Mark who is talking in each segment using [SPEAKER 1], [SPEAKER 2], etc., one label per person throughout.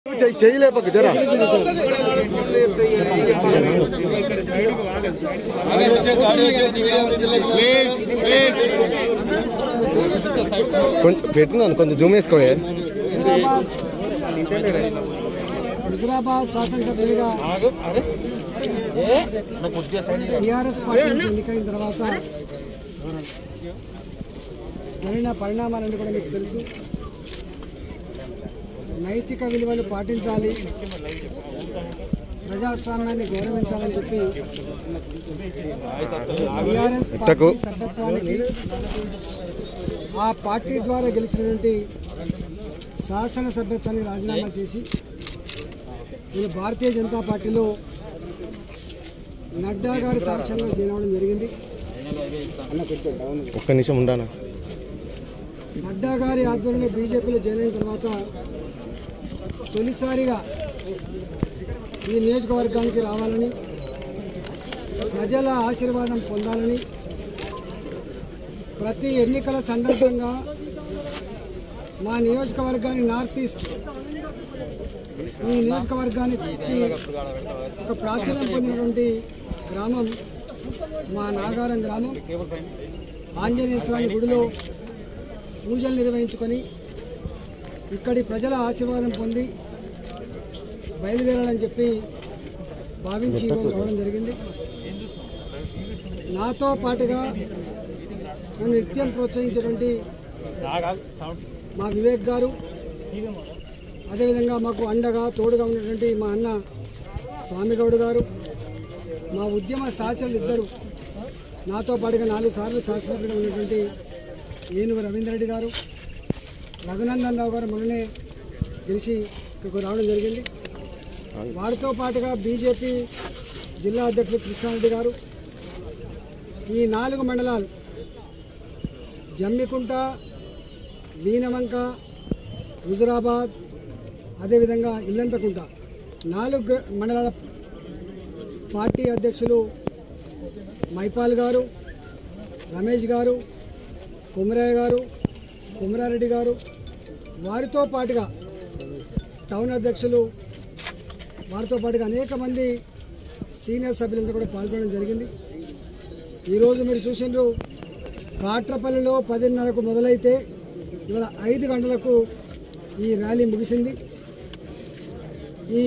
[SPEAKER 1] చేయలేపకు జరా కొంచెం పెట్టినాను, కొంచెం జూమ్ వేసుకోయే.
[SPEAKER 2] హుజురాబాద్ శాసనసభ్యుడిగా టీఆర్ఎస్ పార్టీ నుంచి ఎన్నికైన తర్వాత జరిగిన పరిణామాలన్నీ కూడా మీకు తెలుసు. నైతిక విలువలు పాటించాలి, ప్రజాస్వామ్యాన్ని గౌరవించాలని చెప్పి టీఆర్ఎస్ పార్టీ సభ్యత్వానికి ఆ పార్టీ ద్వారా గెలిచినటువంటి శాసనసభ్యత్వాన్ని రాజీనామా చేసి నేను భారతీయ జనతా పార్టీలో నడ్డా గారి సాక్ష్యంలో జాయిన్ అవ్వడం జరిగింది.
[SPEAKER 1] ఒక్క నిమిషం ఉండానా.
[SPEAKER 2] నడ్డా గారి ఆధ్వర్యంలో బీజేపీలో జాయిన్ అయిన తర్వాత తొలిసారిగా ఈ నియోజకవర్గానికి రావాలని, ప్రజల ఆశీర్వాదం పొందాలని, ప్రతి ఎన్నికల సందర్భంగా మా నియోజకవర్గాన్ని నార్త్ ఈస్ట్ ఈ నియోజకవర్గానికి ఒక ప్రాచుర్యం పొందినటువంటి గ్రామం మా నాగారం గ్రామం. ఆంజనేయ స్వామి గుడిలో పూజలు నిర్వహించుకొని ఇక్కడి ప్రజల ఆశీర్వాదం పొంది బయలుదేరాలని చెప్పి భావించి ఈరోజు రావడం జరిగింది. నాతో పాటుగా నన్ను నిత్యం ప్రోత్సహించేటువంటి మా వివేక్ గారు, అదేవిధంగా మాకు అండగా తోడుగా ఉన్నటువంటి మా అన్న స్వామిగౌడ్ గారు, మా ఉద్యమ సహచరులు ఇద్దరు, నాతో పాటుగా 4 సార్లు శాసనసభ్యులుగా ఉన్నటువంటి ఏనుగు రవీందర్ రెడ్డి గారు, రఘునందన్ రావు గారు మొన్ననే గెలిచి ఇక్కడికి రావడం జరిగింది. వారితో పాటుగా బీజేపీ జిల్లా అధ్యక్షులు కృష్ణారెడ్డి గారు, ఈ 4 మండలాలు జమ్మికుంట, వీనవంక, హుజురాబాద్, అదేవిధంగా ఇల్లంతకుంట 4 మండలాల పార్టీ అధ్యక్షులు మైపాల్ గారు, రమేష్ గారు, కుమరయ్య గారు, కుమరారెడ్డి గారు, వారితో పాటుగా టౌన్ అధ్యక్షులు, వారితో పాటుగా అనేక మంది సీనియర్ సభ్యులంతా కూడా పాల్గొనడం జరిగింది. ఈరోజు మీరు చూసిండ్రు, కాట్రపల్లిలో 10:30కు మొదలైతే ఇవాళ 5 గంటలకు ఈ ర్యాలీ ముగిసింది. ఈ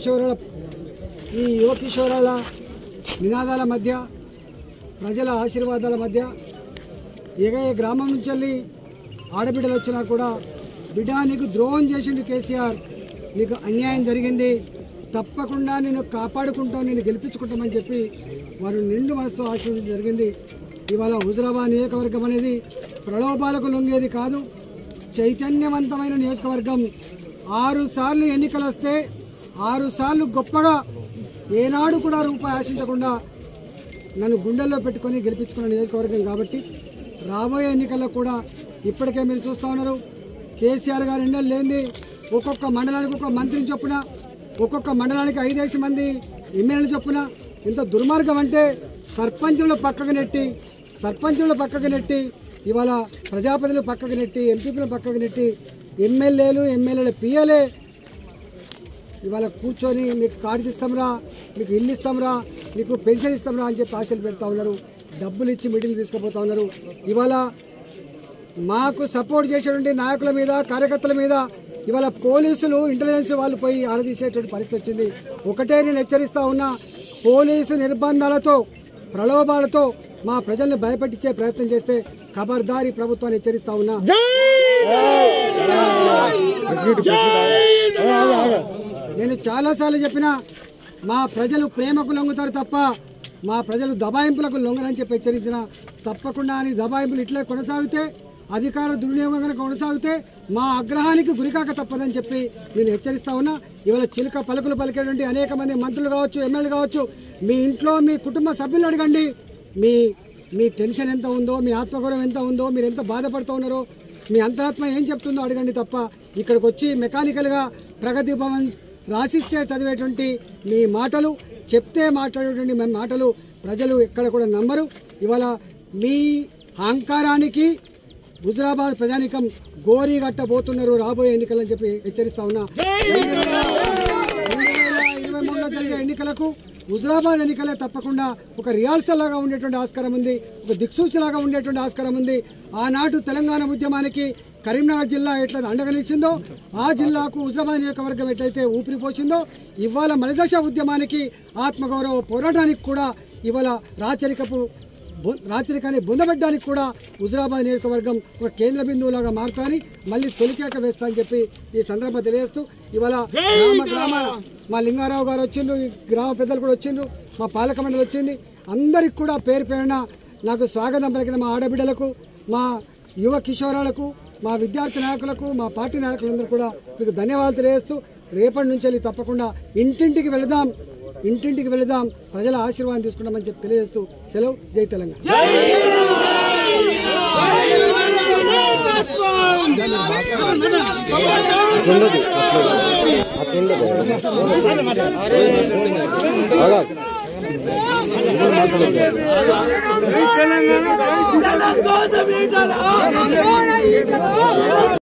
[SPEAKER 2] యువ కిషోరాల నినాదాల మధ్య, ప్రజల ఆశీర్వాదాల మధ్య, ఏ గ్రామం నుంచి వెళ్ళి ఆడబిడ్డలు వచ్చినా కూడా, బిడ్డ నీకు ద్రోహం చేసిండు కేసీఆర్, నీకు అన్యాయం జరిగింది, తప్పకుండా నేను కాపాడుకుంటాం, నేను గెలిపించుకుంటామని చెప్పి వారు నిండు మనసుతో ఆశీర్వదించడం జరిగింది. ఇవాళ హుజురాబాద్ నియోజకవర్గం అనేది ప్రలోభాలకు లొంగేది కాదు, చైతన్యవంతమైన నియోజకవర్గం. 6 సార్లు ఎన్నికలు వస్తే 6 సార్లు గొప్పగా ఏనాడు కూడా రూపాయి ఆశించకుండా నన్ను గుండెల్లో పెట్టుకొని గెలిపించుకున్న నియోజకవర్గం కాబట్టి రాబోయే ఎన్నికల్లో కూడా ఇప్పటికే మీరు చూస్తూ ఉన్నారు, కేసీఆర్ గారు ఎన్నెళ్ళు లేనిది ఒక్కొక్క మండలానికి ఒక మంత్రిని చొప్పున, ఒక్కొక్క మండలానికి 5 మంది ఎమ్మెల్యేలు చొప్పున. ఇంత దుర్మార్గం అంటే సర్పంచులను పక్కకు నెట్టి ఇవాళ ప్రజాపతిలు పక్కకు నెట్టి, ఎంపీలు పక్కకు నెట్టి, ఎమ్మెల్యేల పిఎలే ఇవాళ కూర్చొని మీకు కార్డ్స్ ఇస్తాంరా, మీకు ఇల్లు ఇస్తాంరా, మీకు పెన్షన్ ఇస్తాంరా అని చెప్పి ఆశలు పెడతా ఉన్నారు. డబ్బులు ఇచ్చి మీటింగ్లు తీసుకుపోతా ఉన్నారు. ఇవాళ మాకు సపోర్ట్ చేసేటువంటి నాయకుల మీద, కార్యకర్తల మీద ఇవాళ పోలీసులు, ఇంటెలిజెన్స్ వాళ్ళు పోయి ఆరదీసేటువంటి పరిస్థితి వచ్చింది. ఒకటే నేను హెచ్చరిస్తూ ఉన్నా, పోలీసు నిర్బంధాలతో, ప్రలోభాలతో మా ప్రజల్ని భయపెట్టించే ప్రయత్నం చేస్తే ఖబర్దారి ప్రభుత్వాన్ని హెచ్చరిస్తా ఉన్నా. నేను చాలాసార్లు చెప్పిన, మా ప్రజలు ప్రేమకు లొంగుతారు తప్ప మా ప్రజలు దబాయింపులకు లొంగరని చెప్పి హెచ్చరించిన, తప్పకుండా అని దబాయింపులు ఇట్లే కొనసాగితే, అధికార దుర్వినియోగం కనుక కొనసాగితే మా ఆగ్రహానికి గురికాక తప్పదని చెప్పి నేను హెచ్చరిస్తా ఉన్నా. ఇవాళ చిలుక పలుకులు పలికేటువంటి అనేక మంది మంత్రులు కావచ్చు, ఎమ్మెల్యేలు కావచ్చు, మీ ఇంట్లో మీ కుటుంబ సభ్యులు అడగండి, మీ టెన్షన్ ఎంత ఉందో, మీ ఆత్మగౌరవం ఎంత ఉందో, మీరు ఎంత బాధపడుతూ ఉన్నారో, మీ అంతరాత్మ ఏం చెప్తుందో అడగండి తప్ప ఇక్కడికి వచ్చి మెకానికల్గా ప్రగతి భవన్ రాసిస్తే చదివేటువంటి మీ మాటలు, చెప్తే మాట్లాడేటువంటి మీ మాటలు ప్రజలు ఎక్కడ కూడా నమ్మరు. ఇవాళ మీ అహంకారానికి హుజురాబాద్ ప్రజానికం గోరీ గట్టబోతున్నారు రాబోయే ఎన్నికలని చెప్పి హెచ్చరిస్తా ఉన్నా. ఎన్నికలకు హుజరాబాద్ ఎన్నికలే తప్పకుండా ఒక రిహార్సల్ లాగా ఉండేటువంటి ఆస్కారం ఉంది, ఒక దిక్సూచిలాగా ఉండేటువంటి ఆస్కారం ఉంది. ఆనాడు తెలంగాణ ఉద్యమానికి కరీంనగర్ జిల్లా ఎట్లా అండగా నిలిచిందో, ఆ జిల్లాకు హుజరాబాద్ నియోజకవర్గం ఎట్లయితే ఊపిరిపోచిందో, ఇవాళ మలిదశ ఉద్యమానికి ఆత్మగౌరవ పోరాటానికి కూడా ఇవాళ రాచరికాన్ని బొందబెట్టడానికి కూడా హుజరాబాద్ నియోజకవర్గం ఒక కేంద్ర బిందువులాగా మారుతాని మళ్ళీ తొలికేక వేస్తా అని చెప్పి ఈ సందర్భంగా తెలియజేస్తూ ఇవాళ గ్రామ మా లింగారావు గారు వచ్చిండ్రు, ఈ గ్రామ పెద్దలు కూడా వచ్చిండ్రు, మా పాలక మండలి వచ్చింది. అందరికి కూడా పేరు పేరున నాకు స్వాగతం పలికిన మా ఆడబిడ్డలకు, మా యువ కిషోరాలకు, మా విద్యార్థి నాయకులకు, మా పార్టీ నాయకులందరూ కూడా మీకు ధన్యవాదాలు తెలియజేస్తూ రేపటి నుంచి తప్పకుండా ఇంటింటికి వెళదాం, ప్రజల ఆశీర్వాదం తీసుకుంటామని చెప్పి తెలియజేస్తూ సెలవు. జై తెలంగాణ.
[SPEAKER 1] అట్లుండదు.